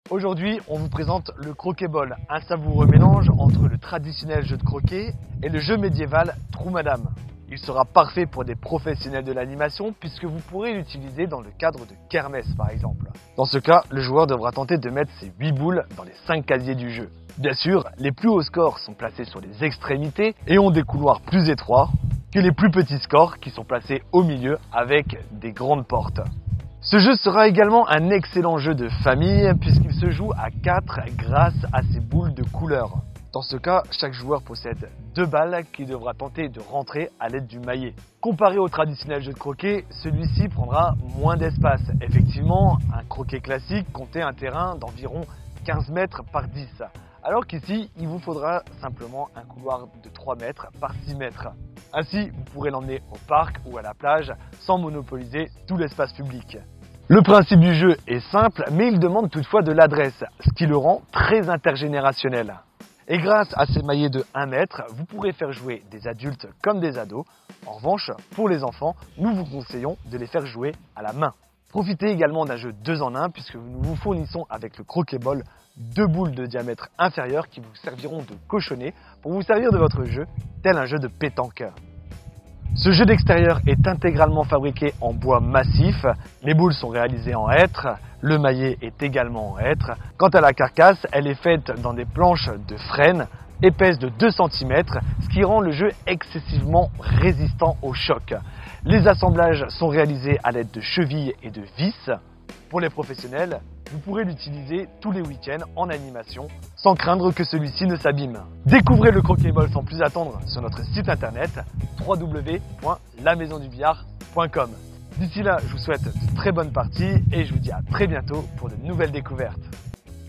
Aujourd'hui, on vous présente le croquet-ball, un savoureux mélange entre le traditionnel jeu de croquet et le jeu médiéval Trou Madame. Il sera parfait pour des professionnels de l'animation puisque vous pourrez l'utiliser dans le cadre de kermesse par exemple. Dans ce cas, le joueur devra tenter de mettre ses 8 boules dans les 5 casiers du jeu. Bien sûr, les plus hauts scores sont placés sur les extrémités et ont des couloirs plus étroits que les plus petits scores qui sont placés au milieu avec des grandes portes. Ce jeu sera également un excellent jeu de famille puisqu'il se joue à 4 grâce à ses boules de couleur. Dans ce cas, chaque joueur possède 2 balles qu'il devra tenter de rentrer à l'aide du maillet. Comparé au traditionnel jeu de croquet, celui-ci prendra moins d'espace. Effectivement, un croquet classique comptait un terrain d'environ 15 mètres par 10. Alors qu'ici, il vous faudra simplement un couloir de 3 mètres par 6 mètres. Ainsi, vous pourrez l'emmener au parc ou à la plage sans monopoliser tout l'espace public. Le principe du jeu est simple, mais il demande toutefois de l'adresse, ce qui le rend très intergénérationnel. Et grâce à ces maillets de 1 mètre, vous pourrez faire jouer des adultes comme des ados. En revanche, pour les enfants, nous vous conseillons de les faire jouer à la main. Profitez également d'un jeu 2 en 1 puisque nous vous fournissons avec le croquet-ball 2 boules de diamètre inférieur qui vous serviront de cochonnet pour vous servir de votre jeu, tel un jeu de pétanque. Ce jeu d'extérieur est intégralement fabriqué en bois massif, les boules sont réalisées en hêtre, le maillet est également en hêtre. Quant à la carcasse, elle est faite dans des planches de frêne épaisses de 2 cm, ce qui rend le jeu excessivement résistant au choc. Les assemblages sont réalisés à l'aide de chevilles et de vis. Pour les professionnels, vous pourrez l'utiliser tous les week-ends en animation sans craindre que celui-ci ne s'abîme. Découvrez le croquet-ball sans plus attendre sur notre site internet www.lamaisondubillard.com. D'ici là, je vous souhaite de très bonnes parties et je vous dis à très bientôt pour de nouvelles découvertes.